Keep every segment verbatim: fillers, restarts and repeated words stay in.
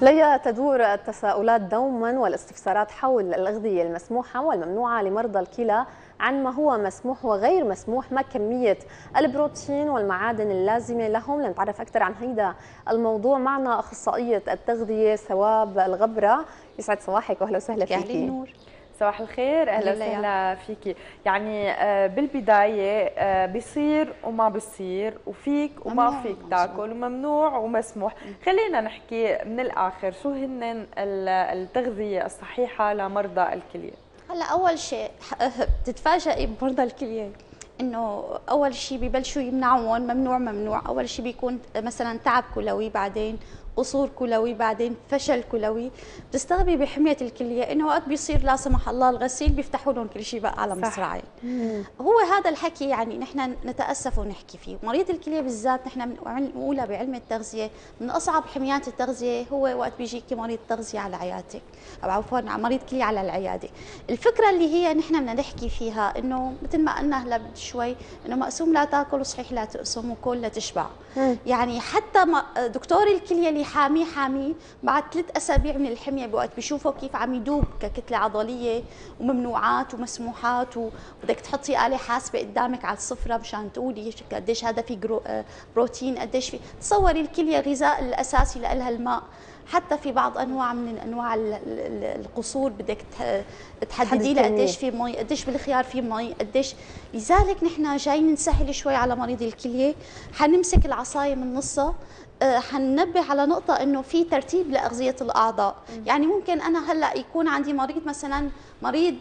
ليا تدور التساؤلات دوما والاستفسارات حول الأغذية المسموحة والممنوعة لمرضى الكلى عن ما هو مسموح وغير مسموح، ما كمية البروتين والمعادن اللازمة لهم. لنتعرف أكثر عن هذا الموضوع معنا أخصائية التغذية ثواب الغبرة. يسعد صباحك وأهلا وسهلا فيكي. يا نور. صباح الخير، اهلا وسهلا فيكي. يعني بالبدايه بيصير وما بيصير، وفيك وما فيك تاكل، وممنوع ومسموح. خلينا نحكي من الاخر، شو هن التغذيه الصحيحه لمرضى الكليه؟ هلا اول شيء بتتفاجئي بمرضى الكليه انه اول شيء ببلشوا يمنعون ممنوع ممنوع. اول شيء بيكون مثلا تعب كلوي، بعدين قصور كلوي، بعدين فشل كلوي. بتستغربي بحميه الكليه انه وقت بيصير لا سمح الله الغسيل بيفتحوا لهم كل شيء بقى على مصراعي. هو هذا الحكي يعني نحن نتاسف ونحكي فيه. مريض الكليه بالذات نحن بنقولها بعلم التغذيه من اصعب حميات التغذيه هو وقت بيجيكي مريض تغذيه على عيادتك، او عفوا مريض كليه على العياده. الفكره اللي هي نحن بدنا نحكي فيها انه مثل ما قلنا هلا شوي انه مقسوم لا تاكل وصحيح لا تقسم وكل لا تشبع. يعني حتى دكتور الكليه اللي حاميه حاميه بعد ثلاث اسابيع من الحميه بوقت بيشوفوا كيف عم يدوب ككتله عضليه وممنوعات ومسموحات، وبدك تحطي آلة حاسبه قدامك على السفره مشان تقولي قديش هذا في بروتين، قديش في. تصوري الكليه الغذاء الاساسي لها الماء. حتى في بعض انواع من انواع القصور بدك تحددي لها قديش في مي، قديش بالخيار في مي، قديش. لذلك نحن جايين نسهل شوي على مريض الكليه. حنمسك العصايه من نصها، حننبه على نقطة إنه في ترتيب لأغذية الأعضاء. يعني ممكن أنا هلا يكون عندي مريض مثلا مريض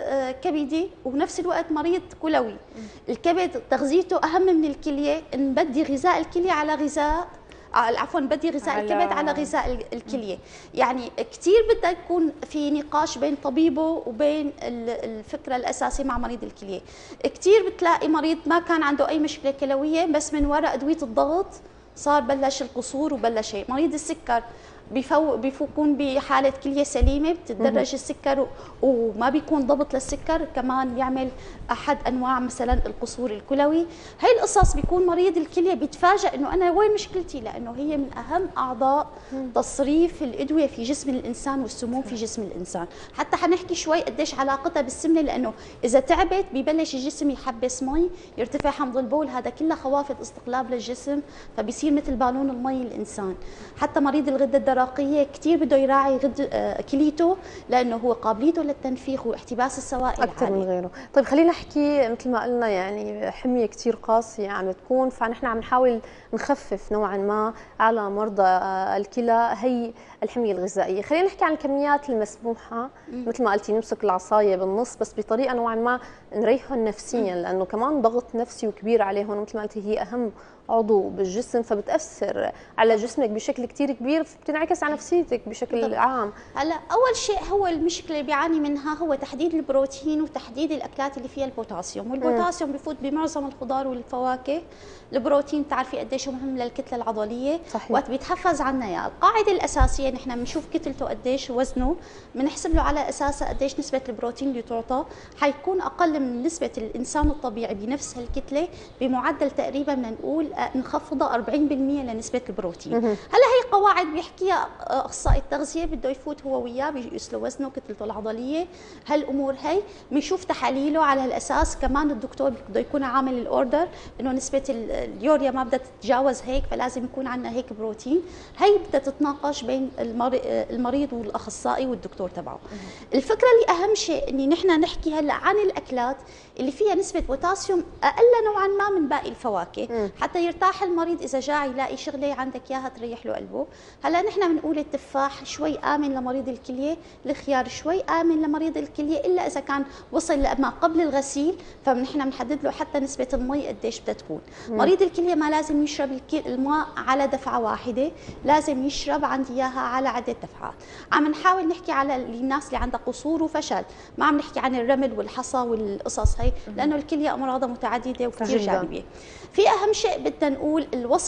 كبدي وبنفس الوقت مريض كلوي. الكبد تغذيته أهم من الكلية، نبدي غذاء الكلية على غذاء عفوا بدي غذاء على... الكبد على غذاء الكليه. يعني كثير بدها يكون في نقاش بين طبيبه وبين الفكره الاساسيه مع مريض الكليه. كثير بتلاقي مريض ما كان عنده اي مشكله كلويه، بس من وراء ادويه الضغط صار بلش القصور وبلش هيك. مريض السكر بيفو بيفوقون بحاله كليه سليمه، بتتدرج السكر وما بيكون ضبط للسكر، كمان بيعمل احد انواع مثلا القصور الكلوي. هي القصص بيكون مريض الكليه بيتفاجئ انه انا وين مشكلتي، لانه هي من اهم اعضاء تصريف الادويه في جسم الانسان والسموم في جسم الانسان. حتى حنحكي شوي قديش علاقتها بالسمنه، لانه اذا تعبت ببلش الجسم يحبس مي، يرتفع حمض البول، هذا كله خوافض استقلاب للجسم، فبيصير مثل بالون المي الانسان. حتى مريض الغده الدرقيه كثير بده يراعي غد كليته، لانه هو قابليته للتنفيخ واحتباس السوائل اكثر من غيره. طيب خلينا نحكي مثل ما قلنا، يعني حميه كثير قاسيه عم تكون، فنحن عم نحاول نخفف نوعا ما على مرضى الكلى هي الحميه الغذائيه. خلينا نحكي عن الكميات المسموحه. مثل ما قلتي نمسك العصايه بالنص، بس بطريقه نوعا ما نريحهم نفسيا، لانه كمان ضغط نفسي وكبير عليهم. مثل ما قلتي هي اهم عضو بالجسم، فبتاثر على جسمك بشكل كثير كبير، بتنعكس على نفسيتك بشكل طبعا. عام. هلا اول شيء هو المشكله اللي بيعاني منها هو تحديد البروتين وتحديد الاكلات اللي فيها البوتاسيوم، والبوتاسيوم بفوت بمعظم الخضار والفواكه. البروتين بتعرفي قديش مهم للكتله العضليه. صحيح. وقت بيتحفز عنا اياه. القاعده الاساسيه نحن بنشوف كتلته قديش وزنه، بنحسب له على اساسها قديش نسبه البروتين اللي تعطى. حيكون اقل من نسبه الانسان الطبيعي بنفس هالكتله بمعدل تقريبا بدنا نقول نخفضها أربعين بالمئة لنسبه البروتين. هلا هي قواعد بيحكيها اخصائي التغذيه، بده يفوت هو وياه بيقيس له وزنه كتلته العضليه، هالامور هي بنشوف تحاليله على الاساس. كمان الدكتور بده يكون عامل الاوردر انه نسبه اليوريا ما بدها تتجاوز هيك، فلازم يكون عندنا هيك بروتين. هي بدها تتناقش بين المريض والاخصائي والدكتور تبعه. الفكره اللي اهم شيء اني نحن نحكي هلا عن الاكلات اللي فيها نسبه بوتاسيوم اقل نوعا ما من باقي الفواكه، حتى يرتاح المريض اذا جاع يلاقي شغله عندك اياها تريح له قلبه. هلا نحن بنقول التفاح شوي امن لمريض الكليه، الخيار شوي امن لمريض الكليه، الا اذا كان وصل لما قبل الغسيل، فنحن بنحدد له حتى نسبه المي قديش بدها تكون. مريض الكليه ما لازم يشرب الماء على دفعه واحده، لازم يشرب عندي اياها على عده دفعات. عم نحاول نحكي على الناس اللي عندها قصور وفشل، ما عم نحكي عن الرمل والحصى والقصص هي، لانه الكليه امراضها متعدده وكثير جانبيه. في اهم شيء بدنا نقول الوصفه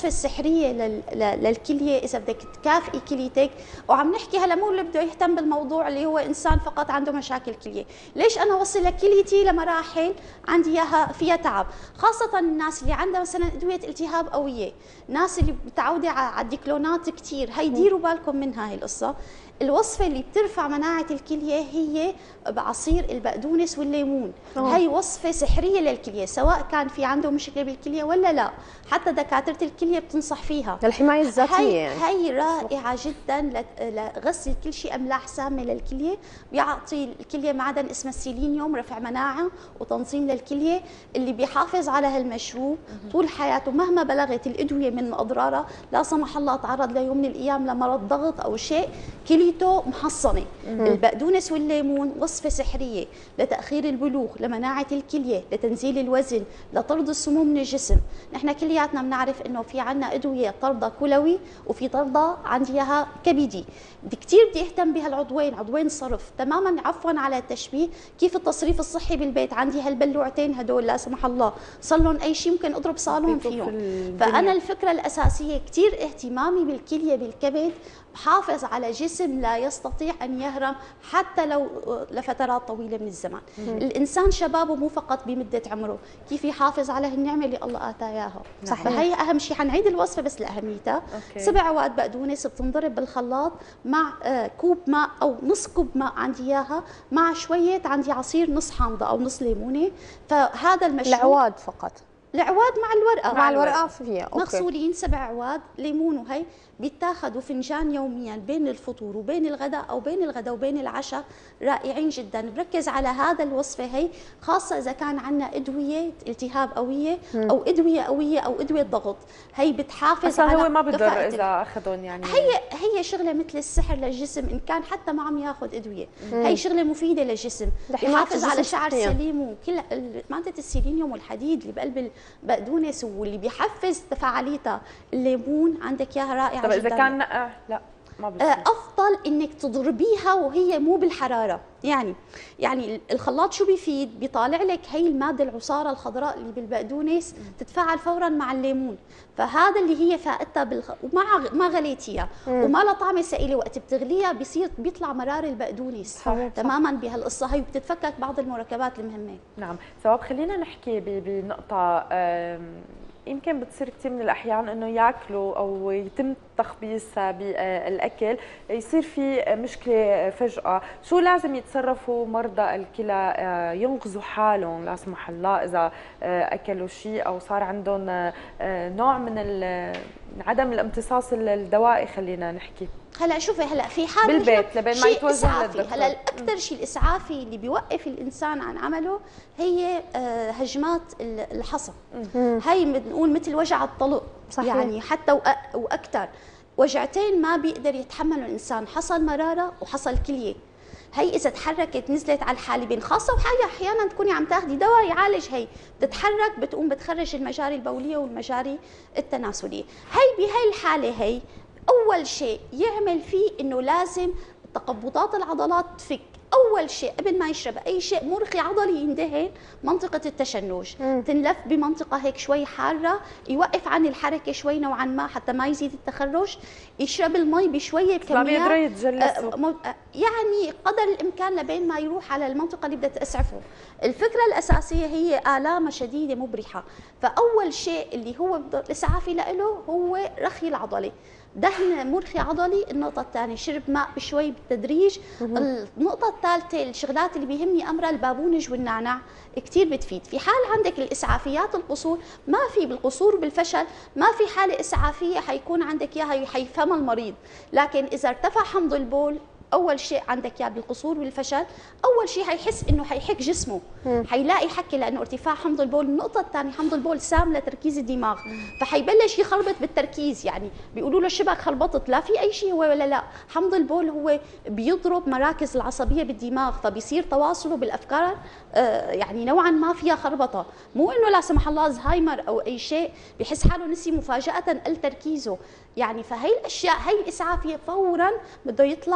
السحريه لل... للكليه اذا بدك تكافئي كليتك. وعم نحكي هلا مو اللي بده يهتم بالموضوع اللي هو انسان فقط عنده مشاكل كليه، ليش انا اوصل لكليتي لمراحل عندي اياها فيها تعب، خاصه الناس اللي عندها مثلا ادويه التهاب قويه، ناس اللي متعوده على الديكلونات كثير، هي ديروا بالكم من هاي القصه. الوصفه اللي بترفع مناعه الكليه هي بعصير البقدونس والليمون. أوه. هي وصفه سحريه للكليه سواء كان في عنده مشكله بالكليه ولا لا، حتى دكاتره الكليه بتنصح فيها للحمايه الذاتيه. هي يعني هي رائعه جدا لغسل كل شيء املاح سامه للكليه، بيعطي الكليه معدن اسمه السيلينيوم رفع مناعه وتنظيم للكليه اللي بيحافظ على هالمشروب طول حياته مهما بلغت الادويه من اضرارها، لا سمح الله تعرض ليوم من الايام لمرض ضغط او شيء كليته محصنه. البقدونس والليمون وصفه سحريه لتاخير البلوغ، لمناعه الكليه، لتنزيل الوزن، لطرد السموم من الجسم. نحن كلياتنا بنعرف انه في عندنا ادويه طرده كلوي وفي طرده عندي اياها كبدي، بدي كثير بدي اهتم بهالعضوين، عضوين صرف تماما. عفوا على التشبيه، كيف التصريف الصحي بالبيت عندي هالبلوعتين هدول لا سمح الله صار لهم اي شيء ممكن اضرب صالون فيهم. فانا الفكره الاساسيه كثير اهتمامي بالكليه بالكبد، بحافظ على جسم لا يستطيع ان يهرم حتى لو لفترات طويله من الزمان. مم. الانسان شبابه مو فقط بمده عمره، كيف يحافظ على النعمه اللي الله اتاه اياها. صحيح. فهي اهم شيء، حنعيد الوصفه بس لاهميتها. سبع عواد بقدونس بتنضرب بالخلاط مع كوب ماء او نص كوب ماء عندي اياها مع شويه عندي عصير نص حامضه او نص ليمونه. فهذا المشروب العواد فقط، العواد مع الورقه مع الورقه فيها مغسولين سبع عواد ليمون، وهي بيتاخذوا فنجان يوميا بين الفطور وبين الغداء او بين الغداء وبين العشاء، رائعين جدا. بركز على هذا الوصفه هي خاصه اذا كان عندنا ادويه التهاب قويه او ادويه قويه او ادويه ضغط، هي بتحافظ على هو ما بضر اذا اخذهم. يعني هي هي شغله مثل السحر للجسم ان كان حتى ما عم ياخذ ادويه. مم. هي شغله مفيده للجسم، بحافظ على شعر سليم وكل ماده السيلينيوم والحديد اللي بقلب البقدونس واللي بيحفز تفاعليتها. الليمون عندك اياها رائعه. طب اذا كان نقع لا ما بصير. افضل انك تضربيها وهي مو بالحراره. يعني يعني الخلاط شو بيفيد؟ بيطالع لك هي الماده العصاره الخضراء اللي بالبقدونس تتفاعل فورا مع الليمون، فهذا اللي هي فائدتها بالخ... ومع ما غليتيها وما لها طعمه ثقيله، وقت بتغليها بيصير بيطلع مرار البقدونس تماما بهالقصه هي، وبتتفكك بعض المركبات المهمه. نعم ثواب. خلينا نحكي بنقطه يمكن بتصير كثير من الاحيان انه ياكلوا او يتم تخبيصها بالاكل، يصير في مشكله فجاه، شو لازم يتصرفوا مرضى الكلى ينقذوا حالهم لا سمح الله اذا اكلوا شيء او صار عندهم نوع من عدم الامتصاص الدوائي؟ خلينا نحكي هلا شوفي، هلا في حال بالبيت لبين ما يتوجه للدكتور. هلا الاكثر شيء الاسعافي اللي بيوقف الانسان عن عمله هي هجمات الحصى. هي بنقول مثل وجع الطلق. صحيح. يعني حتى واكثر وجعتين ما بيقدر يتحملوا الانسان، حصل مراره وحصل كليه. هي اذا تحركت نزلت على الحالبين، خاصه وحاجه احيانا تكوني عم تاخذي دواء يعالج، هي بتتحرك بتقوم بتخرج المجاري البوليه والمجاري التناسليه. هي بهي الحاله هي اول شيء يعمل فيه انه لازم تقبضات العضلات تفك. اول شيء قبل ما يشرب اي شيء مرخي عضلي يندهن منطقه التشنج، مم. تنلف بمنطقه هيك شوي حاره، يوقف عن الحركه شوي نوعا ما حتى ما يزيد التخرج، يشرب المي بشويه بكميات ما يتجلسوا آه يعني قدر الامكان لبين ما يروح على المنطقه اللي بدها تسعفه. الفكره الاساسيه هي الامه شديده مبرحه، فاول شيء اللي هو الاسعافي له هو رخي العضله، دهن مرخي عضلي. النقطة الثانية شرب ماء بشوي بالتدريج. النقطة الثالثة الشغلات اللي بيهمني أمرها البابونج والنعناع كثير بتفيد. في حال عندك الإسعافيات القصور، ما في بالقصور وبالفشل ما في حالة إسعافية حيكون عندك إياها حيفهمها المريض، لكن إذا ارتفع حمض البول اول شيء عندك يا بالقصور والفشل، اول شيء حيحس انه حيحك جسمه، حيلاقي حكي لانه ارتفاع حمض البول. النقطه الثانيه حمض البول سام لتركيز الدماغ، فحيبلش يخربط بالتركيز. يعني بيقولوا له شبك خربطت، لا في اي شيء هو ولا لا، حمض البول هو بيضرب مراكز العصبيه بالدماغ، فبيصير تواصله بالافكار آه يعني نوعا ما فيها خربطه. مو انه لا سمح الله زهايمر او اي شيء بيحس حاله نسي مفاجاه قل تركيزه. يعني فهي الاشياء هي الاسعافيه فورا بده يطلع بده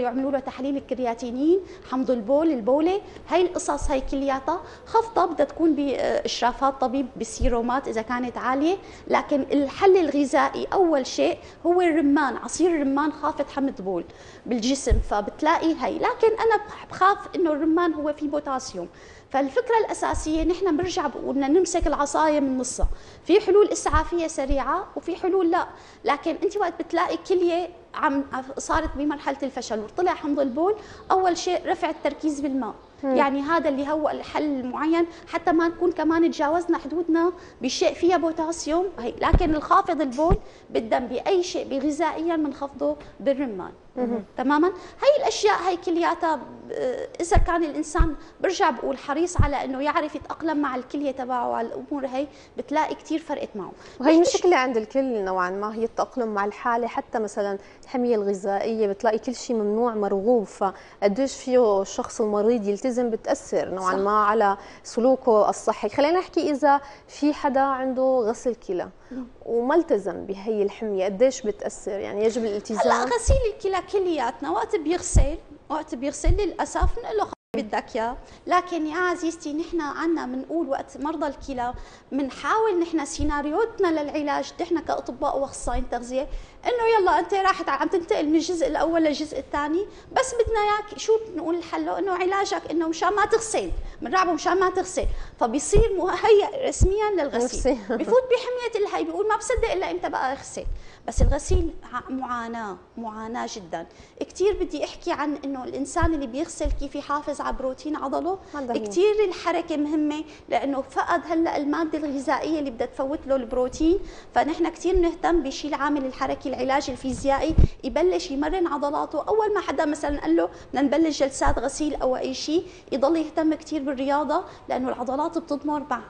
يعملوا له تحليل الكرياتينين، حمض البول، البوله، هي القصص هي كلياتها خفضه بدها تكون باشرافات طبيب بسيرومات اذا كانت عاليه. لكن الحل الغذائي اول شيء هو الرمان، عصير الرمان خافض حمض بول بالجسم، فبتلاقي هي. لكن انا بخاف انه الرمان هو فيه بوتاسيوم، فالفكرة الأساسية نحن بنرجع بدنا نمسك العصاية من نصها، في حلول إسعافية سريعة وفي حلول لا. لكن أنت وقت بتلاقي كلية عم صارت بمرحلة الفشل وطلع حمض البول، أول شيء رفع التركيز بالماء. مم. يعني هذا اللي هو الحل المعين حتى ما نكون كمان تجاوزنا حدودنا بشيء فيها بوتاسيوم هي. لكن الخافض البول بالدم بأي شيء بغذائيا بنخفضه بالرمان. مم. تماما. هي الاشياء هي كلياتها اذا كان الانسان برجع بقول حريص على انه يعرف يتاقلم مع الكليه تبعه وعلى الامور هي، بتلاقي كثير فرقت معه. وهي مشكله عند الكل نوعا ما، هي التاقلم مع الحاله. حتى مثلا الحميه الغذائيه بتلاقي كل شيء ممنوع مرغوب، فقديش فيه الشخص المريض يلتزم بتاثر نوعا صح. ما على سلوكه الصحي. خلينا نحكي اذا في حدا عنده غسل كلى وما التزم بهي الحميه، قديش بتاثر؟ يعني يجب الالتزام. هلا غسيل الكلى كلياتنا وقت بيغسل وقت بيغسل للاسف بنقول له بدك اياه. لكن يا عزيزتي نحن عنا بنقول وقت مرضى الكلى بنحاول نحن سيناريوتنا للعلاج نحن كاطباء واخصائيين تغذيه انه يلا انت راحت عم تنتقل من الجزء الاول للجزء الثاني، بس بدنا اياك شو بنقول الحل انه علاجك انه مشان ما تغسل، بنرعبه مشان ما تغسل، فبيصير مهيئ رسميا للغسيل. بفوت بحميه الهي بيقول ما بصدق الا امتى بقى اغسل. بس الغسيل معاناه معاناه جدا. كثير بدي احكي عن انه الانسان اللي بيغسل كيف يحافظ على بروتين عضله، كثير الحركه مهمه لانه فقد هلا الماده الغذائيه اللي بدها تفوت له البروتين، فنحن كثير بنهتم بشيء العامل الحركي، العلاج الفيزيائي، يبلش يمرن عضلاته. اول ما حدا مثلا قال له بدنا نبلش جلسات غسيل او اي شيء يضل يهتم كثير بالرياضه، لانه العضلات بتضمر مع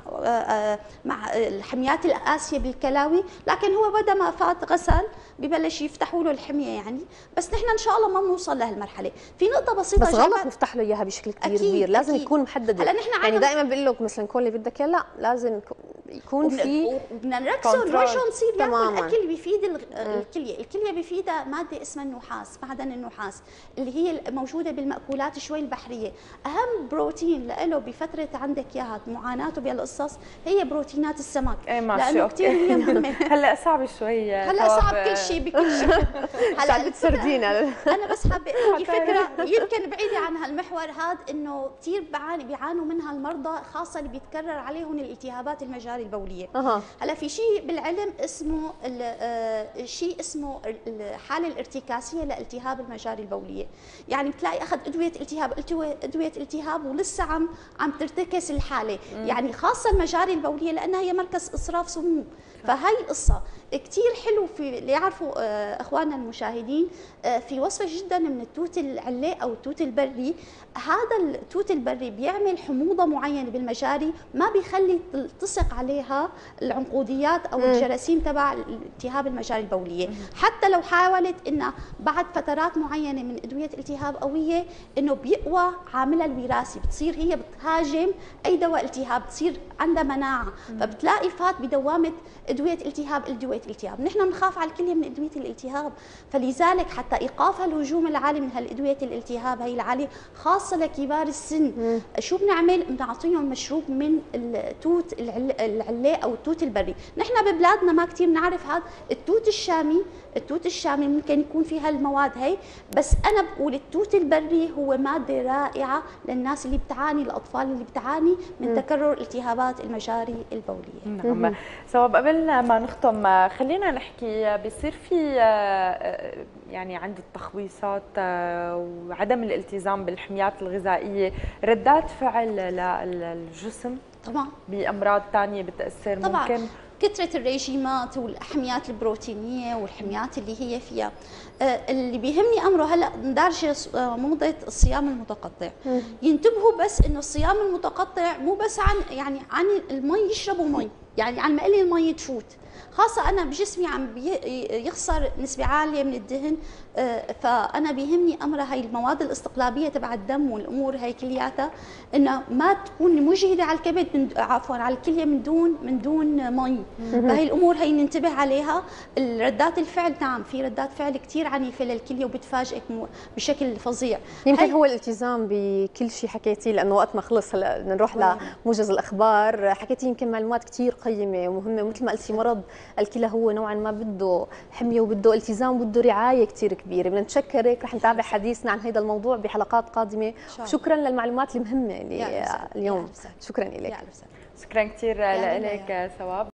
مع الحميات القاسيه بالكلاوي. لكن هو بدا ما فات غسل ببلش يفتحوا له الحميه يعني. بس نحن ان شاء الله ما بنوصل لهالمرحله. في نقطه بسيطه بس غلط نفتح له اياها بشكل كثير كبير، لازم أكيد. يكون محدد. يعني دائما بقول لك مثلا كل اللي بدك لا لازم يكون في، وبدنا نركز ونرجع نصير ناكل اكل بيفيد الكليه. الكليه بيفيدها ماده اسمها النحاس، معدن النحاس اللي هي موجوده بالمأكولات شوي البحريه. اهم بروتين له بفتره عندك اياها معاناته بهالقصص هي بروتينات السمك، لانه كثير هي مهمه. هلا صعب شوي، هلا صعب كل شيء بكل شيء. هلا السردينه. انا بس حابه احكي فكره يمكن بعيده عن هالمحور هذا، انه كثير بعاني بيعانوا منها المرضى، خاصه اللي بيتكرر عليهم الالتهابات المجاري البوليه. أه. هلا في شيء بالعلم اسمه شيء اسمه الحاله الارتكاسيه لالتهاب المجاري البوليه. يعني بتلاقي اخذ ادويه التهاب ادويه التهاب ولسه عم عم ترتكس الحاله. م. يعني خاصه المجاري البوليه لانها هي مركز اصراف سموم. فهي القصه كثير حلو في اللي يعرفوا اخواننا المشاهدين، في وصفه جدا من التوت العلاء او التوت البري. هذا التوت البري بيعمل حموضه معينه بالمجاري، ما بيخلي تلتصق عليها العنقوديات او الجراثيم تبع التهاب المجاري البوليه. حتى لو حاولت انها بعد فترات معينه من ادويه التهاب قويه انه بيقوى عاملها الوراثي، بتصير هي بتهاجم اي دواء التهاب، بتصير عندها مناعه، فبتلاقي فات بدوامه ادويه التهاب ادويه الالتهاب. نحن بنخاف على الكليه من ادويه الالتهاب، فلذلك حتى ايقاف الهجوم العالي من هالادويه الالتهاب هي العاليه خاصه لكبار السن، مم. شو بنعمل؟ بنعطيهم مشروب من التوت العلاء او التوت البري. نحن ببلادنا ما كثير بنعرف هذا التوت الشامي، التوت الشامي ممكن يكون فيها المواد هي، بس انا بقول التوت البري هو ماده رائعه للناس اللي بتعاني، الاطفال اللي بتعاني من مم. تكرر التهابات المجاري البوليه. نعم. سو قبل ما نختم خلينا نحكي، بيصير في يعني عند التخويصات وعدم الالتزام بالحميات الغذائيه ردات فعل للجسم طبعا بامراض ثانيه بتاثر طبعا. ممكن كثرة الريجيمات والحميات البروتينية والحميات اللي هي فيها. اللي بيهمني أمره هلأ دارجة موضة الصيام المتقطع. ينتبهوا بس إنه الصيام المتقطع مو بس عن يعني عن المي، يشربوا مي، يعني عن ما قلي المي تفوت. خاصه انا بجسمي عم يخسر نسبه عاليه من الدهن، فانا بيهمني امر هاي المواد الاستقلابيه تبع الدم والامور هاي كلياتها انه ما تكون مجهده على الكبد من عفوا على الكليه من دون من دون مي. فهي الامور هي ننتبه عليها. ردات الفعل نعم في ردات فعل كثير عنيفه للكليه وبتفاجئك بشكل فظيع. يمكن هو الالتزام بكل شيء حكيتيه، لانه وقت ما خلص هلا بدنا نروح لموجز الاخبار. حكيتي يمكن معلومات كثير قيمه ومهمه، مثل ما قلتي مرض الكلى هو نوعا ما بده حميه وبده التزام وبده رعايه كثير كبيره. بدنا نتشكرك، رح نتابع حديثنا عن هذا الموضوع بحلقات قادمه. شكرا للمعلومات المهمه اللي اليوم. شكرا لك. شكرا كثير لك ثواب.